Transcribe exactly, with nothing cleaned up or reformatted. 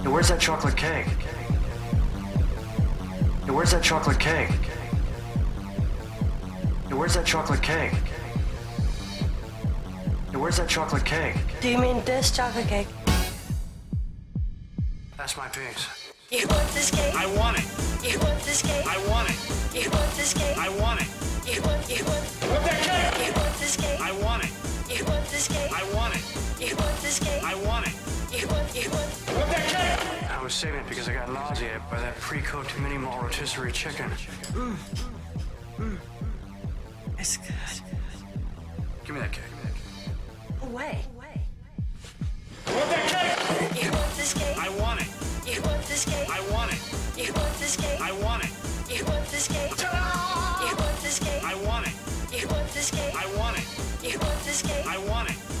Hey, where's that chocolate cake? Hey, where's that chocolate cake? Hey, where's that chocolate cake? Hey, where's that chocolate cake? Do you mean this chocolate cake? That's my piece. You want this cake? I want it. You want this cake? I want it. You want this cake? I want it. You want, you want, Want that cake? you want this cake? I want it. You want this cake? I want it. You want this cake? I want it. You want, you want, Want that cake? I was saving it because I got nauseated by that pre-cooked mini-malt rotisserie chicken. mm. Mm. It's good. Give me that cake. Away. Want that cake? You want this cake? I want it. You want this cake? I want it. You want this cake? I want it. You want this cake? Ta-da! You want this cake? I want it. You want this cake? I want it. You want this cake? I want it.